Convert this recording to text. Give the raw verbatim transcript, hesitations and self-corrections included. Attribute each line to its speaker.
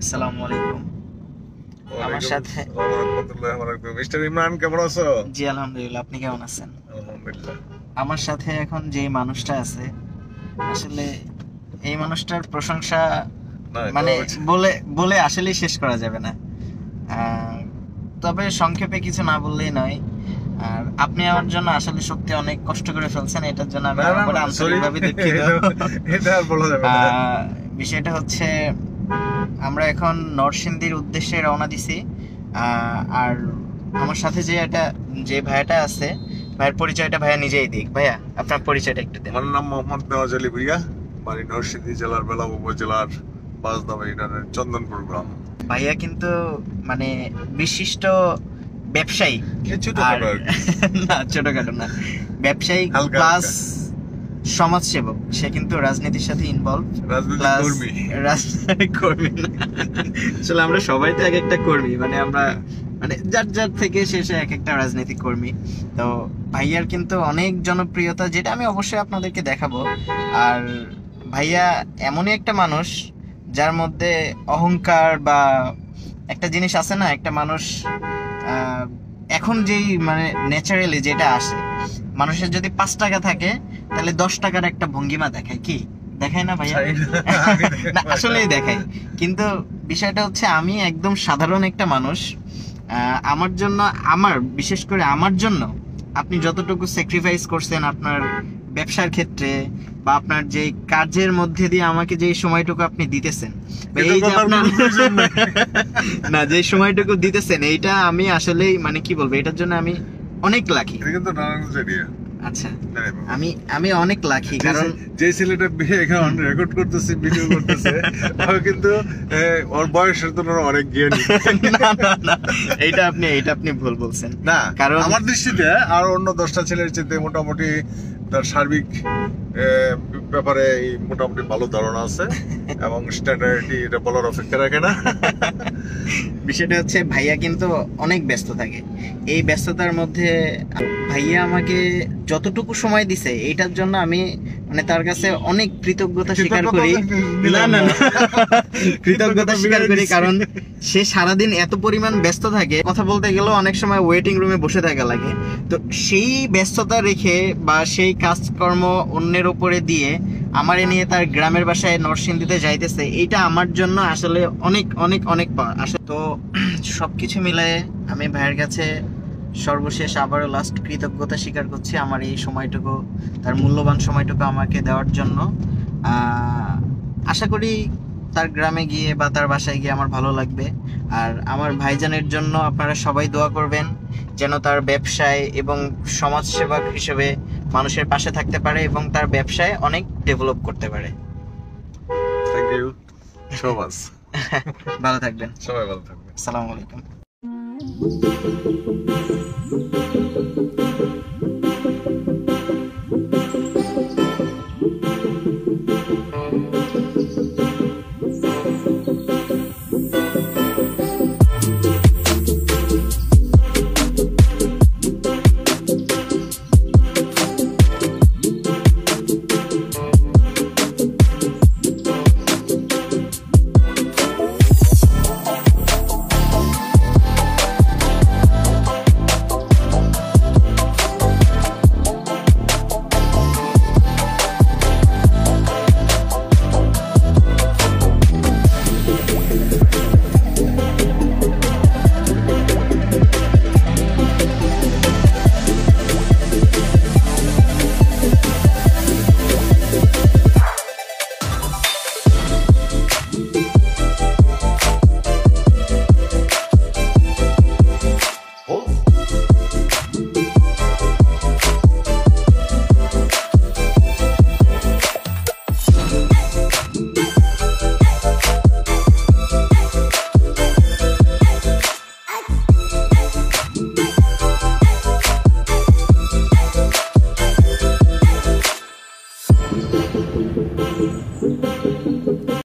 Speaker 1: আসসালামু আলাইকুম। আমার সাথে
Speaker 2: মিস্টার ইমরান কেমন আছো?
Speaker 1: জি আলহামদুলিল্লাহ, আপনি কেমন আছেন?
Speaker 2: আলহামদুলিল্লাহ।
Speaker 1: আমার সাথে এখন যে মানুষটা আছে, আসলে এই মানুষটার প্রশংসা মানে বলে বলে আসলেই শেষ করা যাবে না। আহ, তবে সংক্ষেপে কিছু না বললেই নয়। আর আপনি আমার জন্য আসলে সত্যি অনেক কষ্ট করে ফেলছেন, এটার জন্য আমি আপনাকে আন্তরিকভাবে দুঃখিত।
Speaker 2: এটা আর বলা যাবে না।
Speaker 1: আহ, বিষয়টা হচ্ছে আমরা এখন নরসিংদীর উদ্দেশ্যে রওনা দিছি। আহ, আর আমার সাথে যে একটা যে ভাইয়াটা আছে, ভাইয়ের পরিচয়টা ভাইয়া নিজেই দিক। ভাইয়া আপনার পরিচয়টা একটু দেন।
Speaker 2: আমার নাম মোহাম্মদ নেওয়াজ আলী ভুইয়া, বাড়ি নরসিংদী জেলার বেলাব উপজেলার বাসদামা ইউনিয়নের চন্দনপুর গ্রাম।
Speaker 1: ভাইয়া কিন্তু মানে বিশিষ্ট ব্যবসায়ী,
Speaker 2: ছোটখাটো
Speaker 1: না ছোটখাটো না, ব্যবসায়ী প্লাস সমাজসেবক। সে কিন্তু রাজনীতির সাথে ইনভলভ, রাজনৈতিক কর্মী না। আসলে আমরা সবাই তো এক একটা কর্মী, মানে আমরা মানে যার যার থেকে শেষে এক একটা রাজনৈতিক কর্মী। তো ভাইয়ার কিন্তু অনেক জনপ্রিয়তা, যেটা আমি অবশ্যই আপনাদেরকে দেখাবো। আর ভাইয়া এমনই একটা মানুষ যার মধ্যে অহংকার বা একটা জিনিস আছে না, একটা মানুষ এখন যেই মানে ন্যাচারালি যেটা আসে, মানুষের যদি পাঁচ টাকা থাকে তাহলে দশ টাকার একটা ভঙ্গিমা দেখায়, কি দেখায় না ভাইয়া? না আসলেই দেখায়। কিন্তু বিষয়টা হচ্ছে আমি একদম সাধারণ একটা মানুষ। আমার জন্য, আমার বিশেষ করে আমার জন্য আপনি যতটুকু স্যাক্রিফাইস করছেন আপনার ব্যবসার ক্ষেত্রে বা আপনার যে কাজের মধ্যে দিয়ে আমাকে যে সময়টুকু আপনি দিতেছেন, এই যে আপনার না যে সময়টুকু দিতেছেন, এইটা আমি আসলেই মানে কি বলবো, এটার জন্য আমি অনেক লাকি। আচ্ছা, আমি আমি অনেক লাকি, কারণ
Speaker 2: যে ছেলেটা এখন রেকর্ড করতেছে, ভিডিও করতেছে, ও কিন্তু ওর বয়সের তুলনায় অনেক জ্ঞানী।
Speaker 1: না না না, এইটা আপনি এইটা আপনি ভুল বলছেন।
Speaker 2: না,
Speaker 1: কারণ
Speaker 2: আমার দৃষ্টিতে আর অন্য দশটা ছেলের চেয়ে মোটামুটি তার সার্বিক ব্যাপারে মোটামুটি ভালো ধারণা আছে এবং স্ট্যান্ডার্ডটি এটা বলার অপেক্ষা রাখে না।
Speaker 1: বিষয়টা হচ্ছে ভাইয়া কিন্তু অনেক ব্যস্ত থাকে। এই ব্যস্ততার মধ্যে ভাইয়া আমাকে যতটুকু সময় দিছে, এইটার জন্য আমি মানে তার কাছে অনেক কৃতজ্ঞতা স্বীকার করি। না না না, কৃতজ্ঞতা স্বীকার করি, কারণ সে সারাদিন এত পরিমাণ ব্যস্ত থাকে, কথা বলতে গেলেও অনেক সময় ওয়েটিং রুমে বসে থাকা লাগে। তো সেই ব্যস্ততা রেখে বা সেই কাজকর্ম অন্যের উপরে দিয়ে আমার নিয়ে তার গ্রামের বাসায় নরসিংদীতে যাইতেছে, এইটা আমার জন্য আসলে অনেক অনেক অনেক পাওয়া। আসলে তো সবকিছু মিলায়ে আমি ভাইয়ের কাছে সর্বশেষ আবারও লাস্ট কৃতজ্ঞতা স্বীকার করছি আমার এই সময়টুকু, তার মূল্যবান সময়টুকু আমাকে দেওয়ার জন্য। আশা করি তার গ্রামে গিয়ে বা তার বাসায় গিয়ে আমার ভালো লাগবে। আর আমার ভাইজানের জন্য আপনারা সবাই দোয়া করবেন, যেন তার ব্যবসায় এবং সমাজসেবক হিসেবে মানুষের পাশে থাকতে পারে এবং তার ব্যবসায় অনেক ডেভেলপ করতে পারে।
Speaker 2: Thank you so much.
Speaker 1: ভালো থাকবেন
Speaker 2: সবাই, ভালো থাকবেন।
Speaker 1: আসসালামু আলাইকুম।